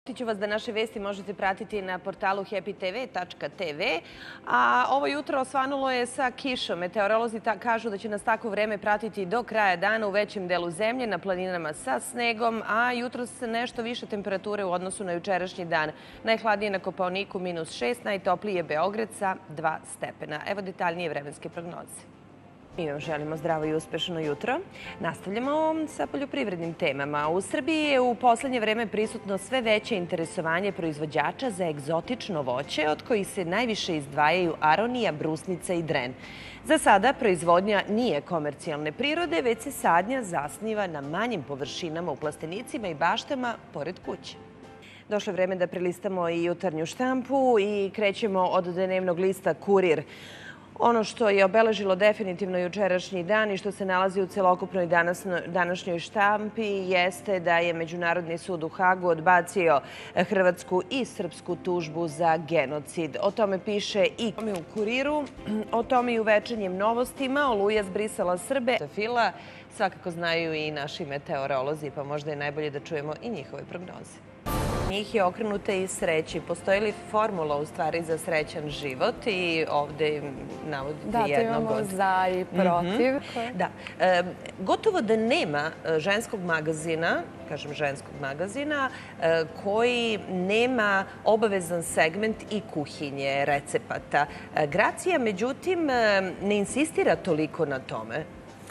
Podsjeću vas da naše vesti možete pratiti na portalu happytv.tv, a ovo jutro osvanulo je sa kišom. Meteorolozi kažu da će nas takvo vreme pratiti do kraja dana u većem delu zemlje, na planinama sa snegom, a jutros nešto više temperature u odnosu na jučerašnji dan. Najhladnije na Kopaoniku -6, najtoplije Beograd sa 2 stepena. Evo detaljnije vremenske prognoze. Mi vam želimo zdravo i uspešno jutro. Nastavljamo sa poljoprivrednim temama. U Srbiji je u poslednje vreme prisutno sve veće interesovanje proizvođača za egzotično voće, od kojih se najviše izdvajaju aronija, brusnica i dren. Za sada proizvodnja nije komercijalne prirode, već se sadnja zasniva na manjim površinama u plastenicima i baštama pored kuće. Došlo je vreme da prelistamo i jutarnju štampu i krećemo od dnevnog lista Kurir. Ono što je obeležilo definitivno jučerašnji dan i što se nalazi u celokupnoj današnjoj štampi jeste da je Međunarodni sud u Hagu odbacio hrvatsku i srpsku tužbu za genocid. O tome piše i u Kuriru, o tome i u Večernjim novostima. Oluja zbrisala Srbe. Fila svakako znaju i naši meteorolozi, pa možda je najbolje da čujemo i njihove prognoze. Njih je okrenuta i sreći. Postoji li formula u stvari za srećan život i ovde navodite jednog od... Da, to imamo za i protiv. Da. Gotovo da nema ženskog magazina, kažem ženskog magazina, koji nema obavezan segment i kuhinje, recepata. Gracija, međutim, ne insistira toliko na tome.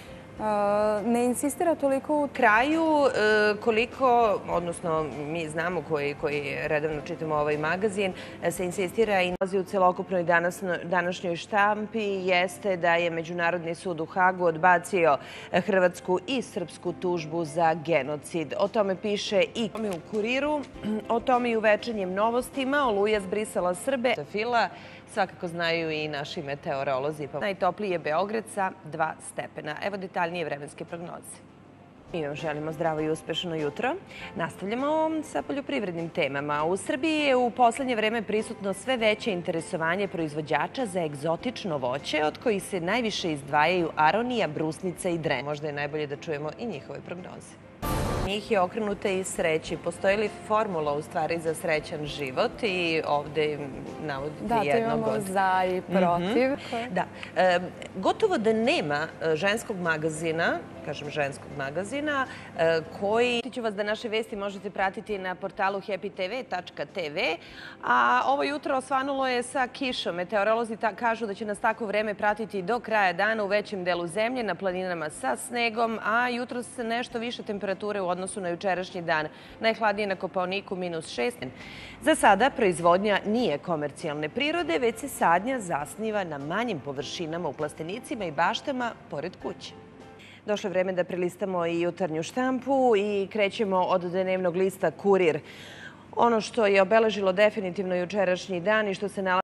Ne insistira toliko u kraju koliko, odnosno mi znamo koji redovno čitamo ovaj magazin, se insistira i nalazi u celokupnoj današnjoj štampi jeste da je Međunarodni sud u Hagu odbacio hrvatsku i srpsku tužbu za genocid. O tome piše i u Kuriru, o tome i u Večernjim novostima. Oluja zbrisala Srbe. Fila svakako znaju i naši meteorolozi. Najtoplije Beograd sa 2 stepena. Evo detaljnije vremenske prognoze. Mi vam želimo zdravo i uspešno jutro. Nastavljamo sa poljoprivrednim temama. U Srbiji je u poslednje vreme prisutno sve veće interesovanje proizvođača za egzotično voće, od kojih se najviše izdvajaju aronija, brusnica i dren. Možda je najbolje da čujemo i njihove prognoze. Njih je okrenuta i sreći. Postoji li formula u stvari za srećan život i ovde navodite jednog od... Da, to imamo za i protiv. Da. Gotovo da nema ženskog magazina, kažem ženskog magazina, koji... Podsjeću vas da naše vesti možete pratiti na portalu happytv.tv, a ovo jutro osvanulo je sa kišom. Meteorolozi kažu da će nas takvo vreme pratiti do kraja dana u većem delu zemlje, na planinama sa snegom, a jutros nešto više temperature u odnosu na jučerašnji dan. Najhladnije na Kopaoniku -6. Za sada proizvodnja nije komercijalne prirode, već se sadnja zasniva na manjim površinama u plastenicima i baštama pored kuće. Došlo je vreme da prelistamo i jutarnju štampu i krećemo od dnevnog lista Kurir. Ono što je obeležilo definitivno jučerašnji dan i što se nalazi